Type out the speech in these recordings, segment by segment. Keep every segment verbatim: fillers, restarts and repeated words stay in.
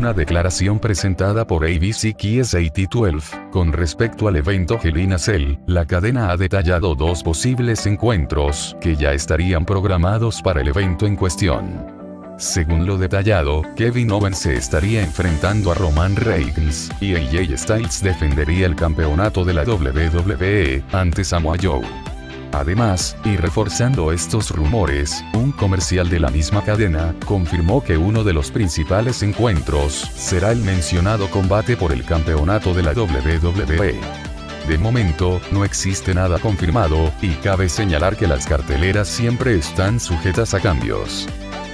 una declaración presentada por A B C K S A T doce, con respecto al evento Hell in a Cell, la cadena ha detallado dos posibles encuentros que ya estarían programados para el evento en cuestión. Según lo detallado, Kevin Owens se estaría enfrentando a Roman Reigns, y A J Styles defendería el campeonato de la W W E ante Samoa Joe. Además, y reforzando estos rumores, un comercial de la misma cadena confirmó que uno de los principales encuentros será el mencionado combate por el campeonato de la W W E. De momento, no existe nada confirmado, y cabe señalar que las carteleras siempre están sujetas a cambios.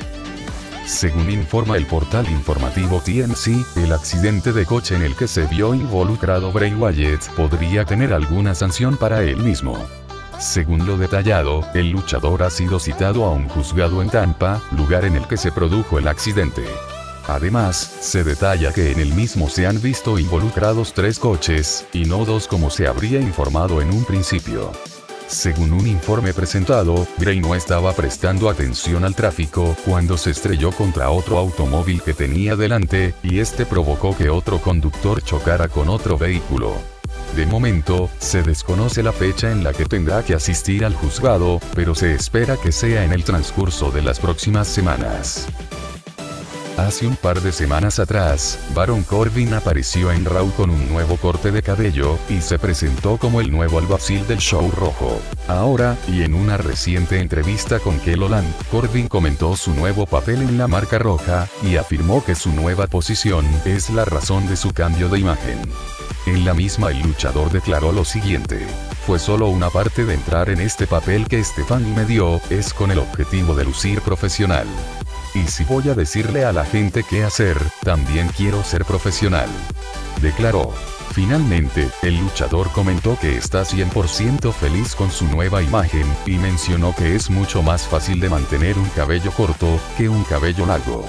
Según informa el portal informativo T M Z, el accidente de coche en el que se vio involucrado Bray Wyatt podría tener alguna sanción para él mismo. Según lo detallado, el luchador ha sido citado a un juzgado en Tampa, lugar en el que se produjo el accidente. Además, se detalla que en el mismo se han visto involucrados tres coches, y no dos como se habría informado en un principio. Según un informe presentado, Bray no estaba prestando atención al tráfico cuando se estrelló contra otro automóvil que tenía delante, y este provocó que otro conductor chocara con otro vehículo. De momento, se desconoce la fecha en la que tendrá que asistir al juzgado, pero se espera que sea en el transcurso de las próximas semanas. Hace un par de semanas atrás, Baron Corbin apareció en Raw con un nuevo corte de cabello, y se presentó como el nuevo alguacil del show rojo. Ahora, y en una reciente entrevista con Keloland, Corbin comentó su nuevo papel en la marca roja, y afirmó que su nueva posición es la razón de su cambio de imagen. En la misma el luchador declaró lo siguiente: fue solo una parte de entrar en este papel que Stephanie me dio, es con el objetivo de lucir profesional. Y si voy a decirle a la gente qué hacer, también quiero ser profesional, declaró. Finalmente, el luchador comentó que está cien por ciento feliz con su nueva imagen, y mencionó que es mucho más fácil de mantener un cabello corto que un cabello largo.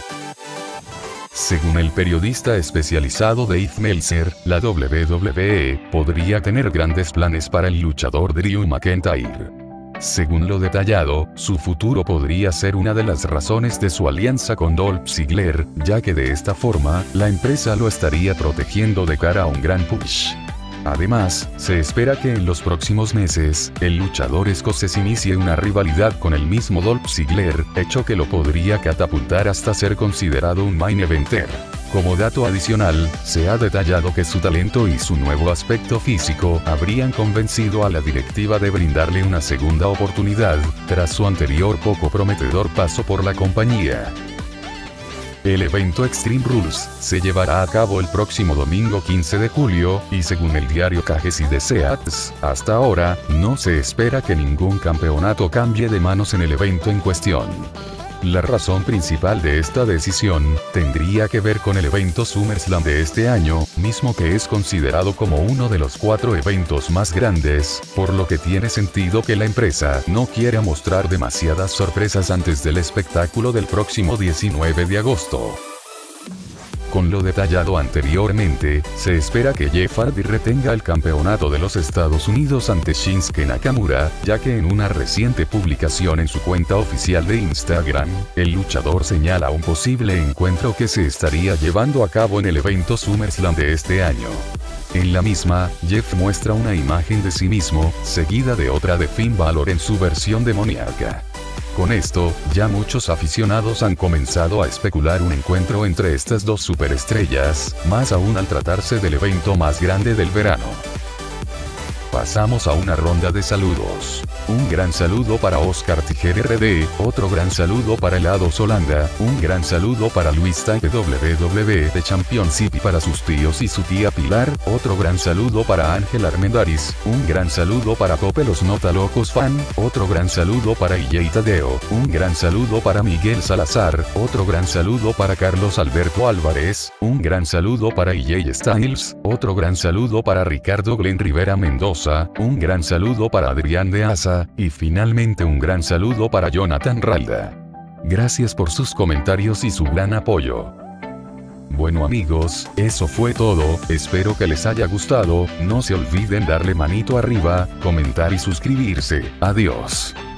Según el periodista especializado Dave Meltzer, la W W E podría tener grandes planes para el luchador Drew McIntyre. Según lo detallado, su futuro podría ser una de las razones de su alianza con Dolph Ziggler, ya que de esta forma, la empresa lo estaría protegiendo de cara a un gran push. Además, se espera que en los próximos meses, el luchador escocés inicie una rivalidad con el mismo Dolph Ziggler, hecho que lo podría catapultar hasta ser considerado un main eventer. Como dato adicional, se ha detallado que su talento y su nuevo aspecto físico habrían convencido a la directiva de brindarle una segunda oportunidad, tras su anterior poco prometedor paso por la compañía. El evento Extreme Rules se llevará a cabo el próximo domingo quince de julio, y según el diario K G C de Seats, hasta ahora, no se espera que ningún campeonato cambie de manos en el evento en cuestión. La razón principal de esta decisión tendría que ver con el evento SummerSlam de este año, mismo que es considerado como uno de los cuatro eventos más grandes, por lo que tiene sentido que la empresa no quiera mostrar demasiadas sorpresas antes del espectáculo del próximo diecinueve de agosto. Con lo detallado anteriormente, se espera que Jeff Hardy retenga el campeonato de los Estados Unidos ante Shinsuke Nakamura, ya que en una reciente publicación en su cuenta oficial de Instagram, el luchador señala un posible encuentro que se estaría llevando a cabo en el evento SummerSlam de este año. En la misma, Jeff muestra una imagen de sí mismo, seguida de otra de Finn Balor en su versión demoníaca. Con esto, ya muchos aficionados han comenzado a especular un encuentro entre estas dos superestrellas, más aún al tratarse del evento más grande del verano. Pasamos a una ronda de saludos. Un gran saludo para Oscar Tijer R D, otro gran saludo para Helado Solanda, un gran saludo para Luis Type W W E de Championship y para sus tíos y su tía Pilar, otro gran saludo para Ángel Armendáriz, un gran saludo para Cope los Nota Locos Fan, otro gran saludo para I J Tadeo, un gran saludo para Miguel Salazar, otro gran saludo para Carlos Alberto Álvarez, un gran saludo para I J Styles, otro gran saludo para Ricardo Glenn Rivera Mendoza, un gran saludo para Adrián de Asa, y finalmente un gran saludo para Jonathan Ralda. Gracias por sus comentarios y su gran apoyo. Bueno amigos, eso fue todo, espero que les haya gustado, no se olviden darle manito arriba, comentar y suscribirse, adiós.